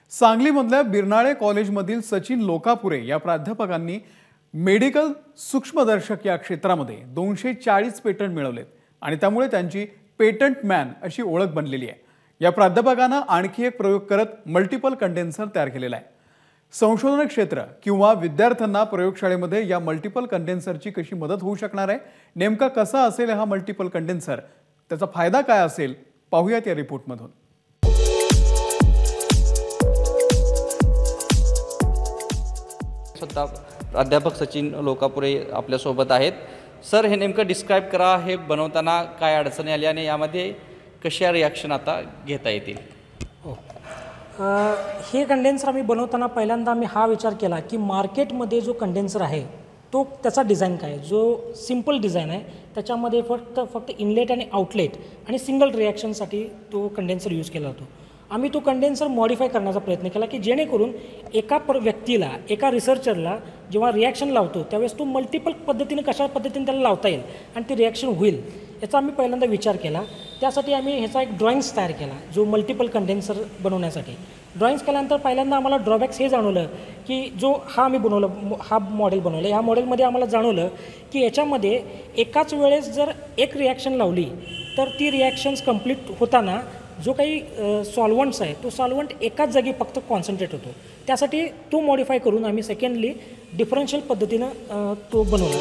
सांगलीमधल्या बिरनाळे कॉलेजमधील सचिन लोकापुरे या प्राध्यापकांनी मेडिकल सूक्ष्मदर्शक या क्षेत्रामध्ये 240 पेटंट मिळवलेत आणि त्यामुळे त्यांची पेटंट मॅन अशी ओळख बनलेली आहे। या प्राध्यापकांना आणखी एक प्रयोग करत मल्टिपल कंडेन्सर तयार केलेला आहे। संशोधन क्षेत्र किंवा विद्यार्थ्यांना प्रयोगशाळेमध्ये या मल्टिपल कंडेन्सरची कशी मदत होऊ शकणार आहे, नेमका कसा असेल हा मल्टिपल कंडेन्सर, त्याचा फायदा काय असेल पाहूयात या रिपोर्टमधून। स्वतः प्राध्यापक सचिन लोकापुरे आपल्या सोबत आहेत। सर, हे नेमकं डिस्क्राइब करा, हे बनवताना काय अडचणी आली आणि यामध्ये कशा रिॲक्शन आता घेता येतील? हे कंडेन्सर आम्ही बनवताना पहिल्यांदा आम्ही हा विचार केला की मार्केटमध्ये जो कंडेन्सर आहे तो त्याचा डिझाईन काय आहे, जो सिंपल डिझाईन आहे त्याच्यामध्ये फक्त इनलेट आणि आउटलेट आणि सिंगल रिॲक्शनसाठी तो कंडेन्सर यूज केला जातो। आम्ही तो कंडेन्सर मॉडिफाय करण्याचा प्रयत्न केला की जेणेकरून एका व्यक्तीला, एका रिसर्चरला जेव्हा रिॲक्शन लावतो त्यावेळेस तो मल्टिपल पद्धतीने कशा पद्धतीने त्याला लावता येईल आणि ती रिॲक्शन होईल याचा आम्ही पहिल्यांदा विचार केला। त्यासाठी आम्ही ह्याचा एक ड्रॉइंग्स तयार केला जो मल्टिपल कंडेन्सर बनवण्यासाठी। ड्रॉइंग्स केल्यानंतर पहिल्यांदा आम्हाला ड्रॉबॅक्स हे जाणवलं की जो आम्ही बनवलं, हा मॉडेल बनवलं, ह्या मॉडेलमध्ये आम्हाला जाणवलं की याच्यामध्ये एकाच वेळेस जर एक रिॲक्शन लावली तर ती रिॲक्शन्स कंप्लीट होताना जो काही सॉल्वंट्स आहे तो सॉल्वंट एकाच जागी फक्त कॉन्सन्ट्रेट होतो। त्यासाठी तो मॉडिफाय करून आम्ही सेकंडली डिफरन्शियल पद्धतीनं तो बनवला।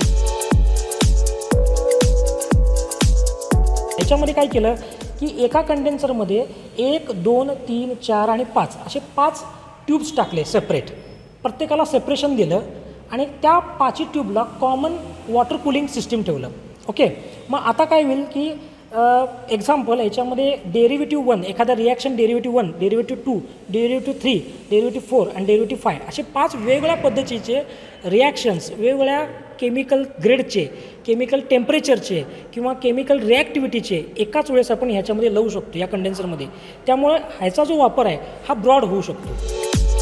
याच्यामध्ये काय केलं की एका कंडेन्सरमध्ये 1, 2, 3, 4 आणि 5 असे 5 ट्यूब्स टाकले सेपरेट, प्रत्येकाला सेपरेशन दिलं आणि त्या 5 ट्यूबला कॉमन वॉटर कूलिंग सिस्टीम ठेवलं। ओके, मग आता काय होईल की एक्झाम्पल याच्यामध्ये डेरिव्हेटिव्ह 1, एखादा reaction derivative 1, derivative 2, derivative 3, derivative 4 आणि डेरिव्हेटिव्ह 5 असे 5 वेगवेगळ्या पद्धतीचे रिॲक्शन्स, वेगवेगळ्या केमिकल ग्रेडचे, केमिकल टेम्परेचरचे किंवा केमिकल रिॲक्टिव्हिटीचे एकाच वेळेस आपण ह्याच्यामध्ये लावू शकतो या कंडेन्सरमध्ये। त्यामुळे ह्याचा जो वापर आहे हा ब्रॉड होऊ शकतो।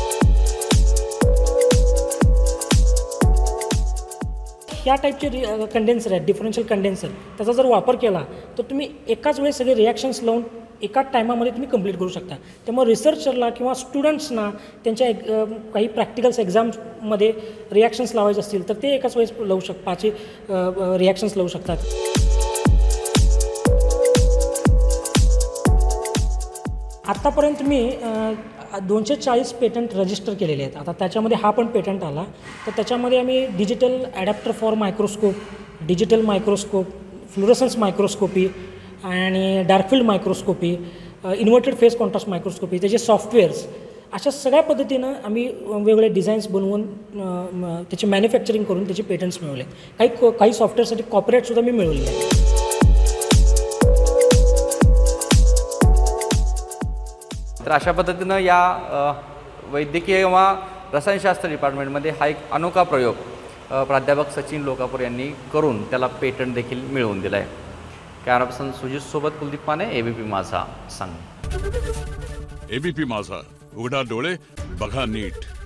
या टाईपचे कंडेन्सर आहेत, डिफरन्शियल कंडेन्सर, त्याचा जर वापर केला तर तुम्ही एकाच वेळेस सगळे रिॲक्शन्स लावून एकाच टायमामध्ये तुम्ही कंप्लीट करू शकता। त्यामुळे रिसर्चरला किंवा स्टुडंट्सना त्यांच्या काही प्रॅक्टिकल्स एक्झाम्समध्ये रिॲक्शन्स लावायचे असतील तर ते एकाच वेळेस लावू 5 रिॲक्शन्स लावू शकतात। आत्तापर्यंत मी 240 पेटंट रजिस्टर केलेले आहेत। आता त्याच्यामध्ये हा पण पेटंट आला तर त्याच्यामध्ये आम्ही digital adapter for microscope, digital microscope, fluorescence microscopy आणि darkfield microscopy, inverted phase contrast microscopy, त्याचे सॉफ्टवेअर्स, अशा सगळ्या पद्धतीनं आम्ही वेगवेगळे डिझाईन्स बनवून त्याची मॅन्युफॅक्चरिंग करून त्याचे पेटंट्स मिळवले। काही सॉफ्टवेअरसाठी कॉपीराईटसुद्धा मी मिळवले आहे। तर अशा पद्धतीनं या वैद्यकीय किंवा रसायनशास्त्र डिपार्टमेंटमध्ये हा एक अनोखा प्रयोग प्राध्यापक सचिन लोकापुरे यांनी करून त्याला पेटंट देखील मिळवून दिला आहे। कॅमेरापर्सन सुजित सोबत कुलदीप माने, एबीपी माझा, सांगली। एबीपी माझा, उघडा डोळे बघा नीट।